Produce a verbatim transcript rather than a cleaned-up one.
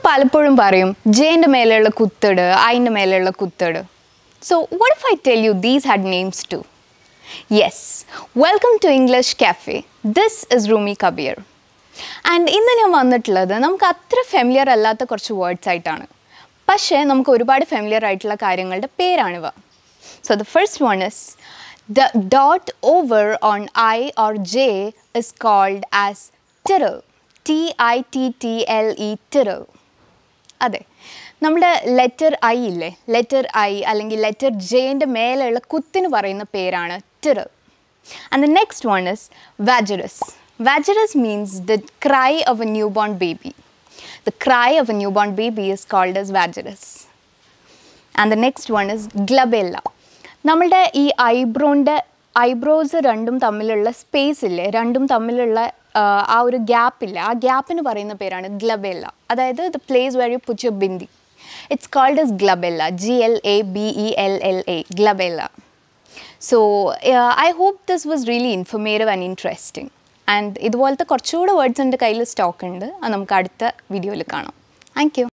പലപ്പോഴും പറയും ജെന്റെ മേലെയുള്ള കുത്തട് ഐന്റെ മേലെയുള്ള കുത്തട്. So what if I tell you these had names too? Yes, welcome to English Cafe. This is Rumi Kabir. And ഇന്ന് ഞാൻ വന്നിട്ടുള്ളത് നമുക്ക് അത്ര ഫെമിലിയർ അല്ലാത്ത കുറച്ച് വേർഡ്സ് ആയിട്ടാണ്. പക്ഷേ നമുക്ക് ഒരുപാട് ഫെമിലിയർ ആയിട്ടുള്ള കാര്യങ്ങളുടെ പേരാണിവ. So the first one is the dot over on I or J is called as tittle. T I T T L E tittle. അതെ, നമ്മുടെ ലെറ്റർ ഐ ഇല്ലേ, ലെറ്റർ ഐ അല്ലെങ്കിൽ ലെറ്റർ ജെൻ്റെ മേലെയുള്ള കുത്തിന് പറയുന്ന പേരാണ് tittle. And the next one is vagitus. Vagitus means the cry of a new born baby. The cry of a new born baby is called as vagitus. And the next one is glabella. നമ്മളുടെ ഈ ഐബ്രോൻ്റെ eyebrows രണ്ടും തമ്മിലുള്ള space ഇല്ലേ, രണ്ടും തമ്മിലുള്ള ആ ഒരു ഗ്യാപ്പില്ല, ആ ഗ്യാപ്പിന് പറയുന്ന പേരാണ് ഗ്ലബെല്ല. അതായത് the place where you put your bindi. It's called as glabella. G L A B E L L A glabella. So I hope this was really informative and interesting. And ഇതുപോലത്തെ കുറച്ചുകൂടെ വേർഡ്സ് എൻ്റെ കയ്യിൽ stock ഉണ്ട്. അത് നമുക്ക് അടുത്ത വീഡിയോയിൽ കാണാം. Thank U.